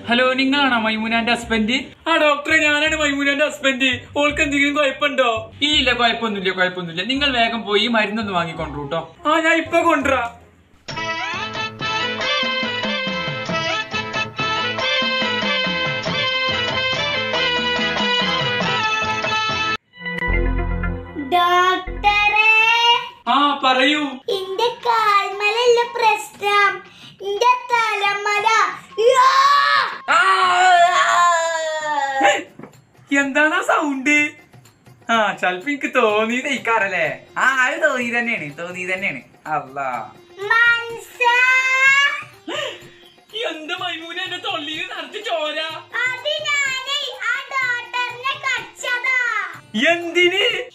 Hello, നിങ്ങളാണോ മൈമൂനാന്റെ husband? ആ ഡോക്ടറെ, ഞാനാണ് മൈമൂനാന്റെ ഹസ്ബൻഡ്. ഓൾക്ക് എന്തെങ്കിലും കുഴപ്പമുണ്ടോ? ഇല്ല, കുഴപ്പമൊന്നുമില്ല. നിങ്ങൾ വേഗം പോയി മരുന്നൊന്ന് വാങ്ങിക്കൊണ്ടു കേട്ടോ. ആ, ഞാൻ ഇപ്പൊ കൊണ്ടുവരാ. ഡോക്ടറെ, ആ പറയൂ. എന്റെ കാൽമലല്ല പ്രശ്നം, എന്റെ തലമല. എന്താണ് ആ സൗണ്ട്? ആ, ചിലപ്പോ എനിക്ക് തോന്നിയതേക്കാറല്ലേ? ആ, അത് തോന്നി തന്നെയാണ്. അല്ലാ, എന്താ മൈമൂന എന്റെ തൊള്ളിയിൽ നിറച്ച് ചോര? എന്തിന്?